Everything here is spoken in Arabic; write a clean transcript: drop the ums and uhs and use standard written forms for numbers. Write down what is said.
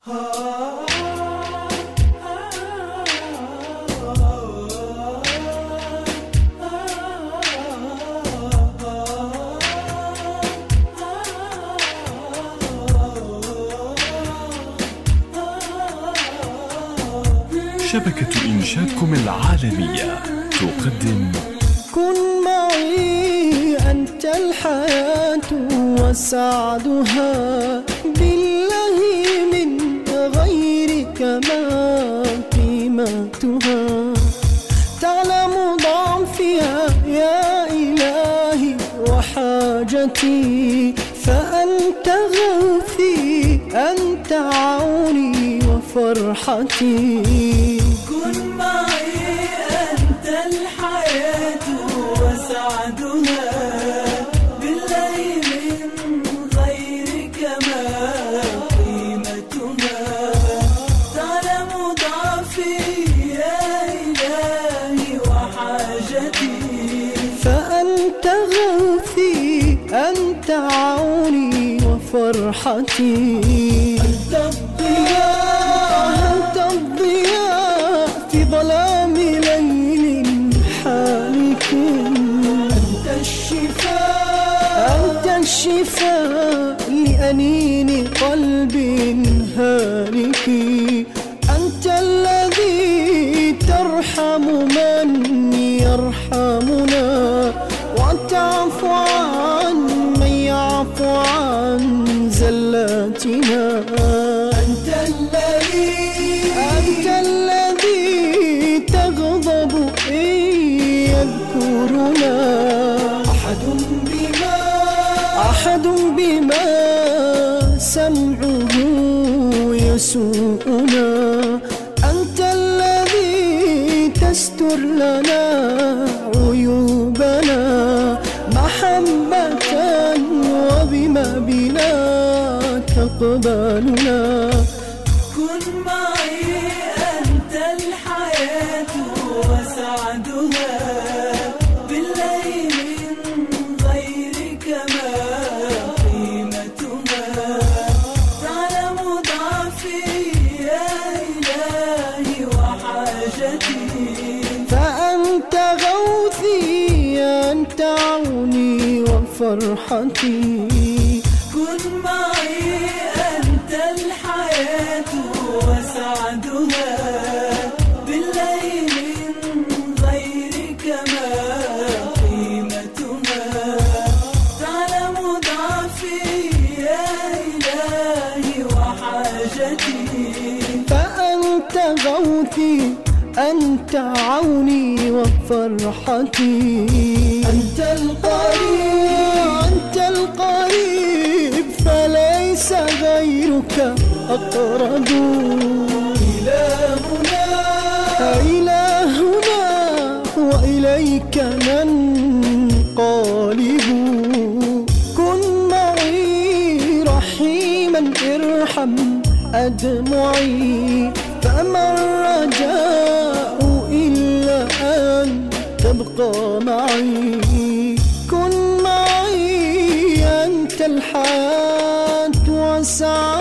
شبكة إنشادكم العالمية تقدم كن معي أنت الحياة وسعدها، بالله من غيرك ما قيمتها. تعلم ضعفها يا إلهي وحاجتي، فأنت غوثي أنت عوني وفرحتي. كن معي أنت الحياة وسعدها، بالله من غيرك ما قيمتها. تعلم ضعفي يا إلهي وحاجتي، فأنت غوثي أنت عوني وفرحتي. أنت الضياء في ظلام ليل حالك، أنت الشفاء لأنين قلب هالك. أنت الذي ترحم من يرحمنا، وتعفو عن من يعفو عن زلاتنا. أنت الذي تغضب إن يذكرنا، أحد بما سمعه يسوءنا. أنت الذي تستر لنا عيوبنا محبة، وبما بنا تقبلنا. كن معي أنت الحياة وسعدها، بالله من غيرك ما قيمتها. تعلم ضعفي يا إلهي وحاجتي، فأنت غوثي أنت عوني وفرحتي. كن معي أنت الحياة وسعدها، بالله من غيرك ما قيمتها. تعلم ضعفي يا إلهي وحاجتي، فأنت غوثي أنت عوني وفرحتي. أنت القريب فليس غيرك أقرب. إلهنا وإليك ننقلب. كن معي رحيما ارحم أدمعي، فما الرجاء إلا أن تبقى معي. كن معي أنت الحياة وسعدها،